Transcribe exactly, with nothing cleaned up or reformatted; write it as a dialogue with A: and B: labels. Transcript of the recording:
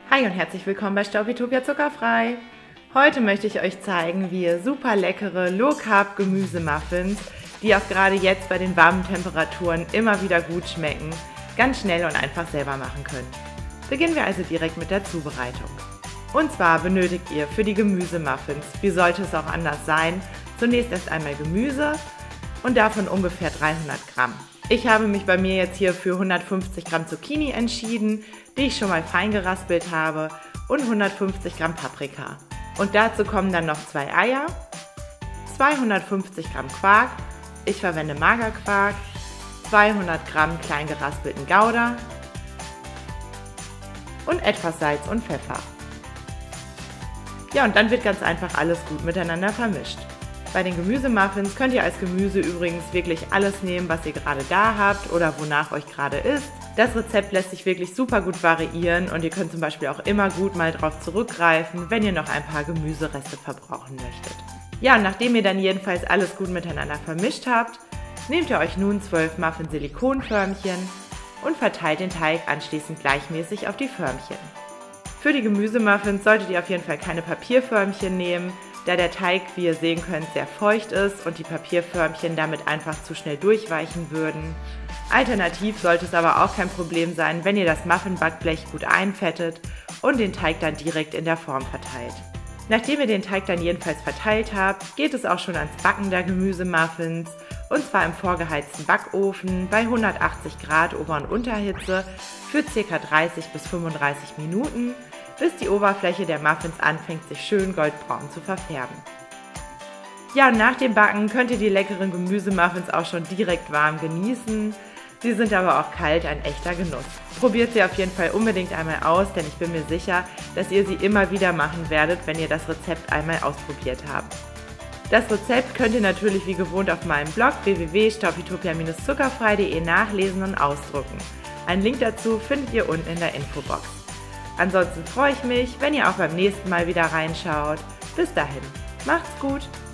A: Hi und herzlich willkommen bei Staupitopia Zuckerfrei. Heute möchte ich euch zeigen, wie ihr super leckere Low-Carb-Gemüsemuffins, die auch gerade jetzt bei den warmen Temperaturen immer wieder gut schmecken, ganz schnell und einfach selber machen könnt. Beginnen wir also direkt mit der Zubereitung. Und zwar benötigt ihr für die Gemüsemuffins, wie sollte es auch anders sein, zunächst erst einmal Gemüse und davon ungefähr dreihundert Gramm. Ich habe mich bei mir jetzt hier für hundertfünfzig Gramm Zucchini entschieden, die ich schon mal fein geraspelt habe, und hundertfünfzig Gramm Paprika. Und dazu kommen dann noch zwei Eier, zweihundertfünfzig Gramm Quark, ich verwende Magerquark, zweihundert Gramm klein geraspelten Gouda und etwas Salz und Pfeffer. Ja, und dann wird ganz einfach alles gut miteinander vermischt. Bei den Gemüsemuffins könnt ihr als Gemüse übrigens wirklich alles nehmen, was ihr gerade da habt oder wonach euch gerade ist. Das Rezept lässt sich wirklich super gut variieren und ihr könnt zum Beispiel auch immer gut mal drauf zurückgreifen, wenn ihr noch ein paar Gemüsereste verbrauchen möchtet. Ja, und nachdem ihr dann jedenfalls alles gut miteinander vermischt habt, nehmt ihr euch nun zwölf Muffin-Silikonförmchen und verteilt den Teig anschließend gleichmäßig auf die Förmchen. Für die Gemüsemuffins solltet ihr auf jeden Fall keine Papierförmchen nehmen, da der Teig, wie ihr sehen könnt, sehr feucht ist und die Papierförmchen damit einfach zu schnell durchweichen würden. Alternativ sollte es aber auch kein Problem sein, wenn ihr das Muffinbackblech gut einfettet und den Teig dann direkt in der Form verteilt. Nachdem ihr den Teig dann jedenfalls verteilt habt, geht es auch schon ans Backen der Gemüsemuffins, und zwar im vorgeheizten Backofen bei hundertachtzig Grad Ober- und Unterhitze für ca. dreißig bis fünfunddreißig Minuten, bis die Oberfläche der Muffins anfängt, sich schön goldbraun zu verfärben. Ja, und nach dem Backen könnt ihr die leckeren Gemüsemuffins auch schon direkt warm genießen. Sie sind aber auch kalt ein echter Genuss. Probiert sie auf jeden Fall unbedingt einmal aus, denn ich bin mir sicher, dass ihr sie immer wieder machen werdet, wenn ihr das Rezept einmal ausprobiert habt. Das Rezept könnt ihr natürlich wie gewohnt auf meinem Blog w w w punkt staupitopia Bindestrich zuckerfrei punkt de nachlesen und ausdrucken. Einen Link dazu findet ihr unten in der Infobox. Ansonsten freue ich mich, wenn ihr auch beim nächsten Mal wieder reinschaut. Bis dahin, macht's gut!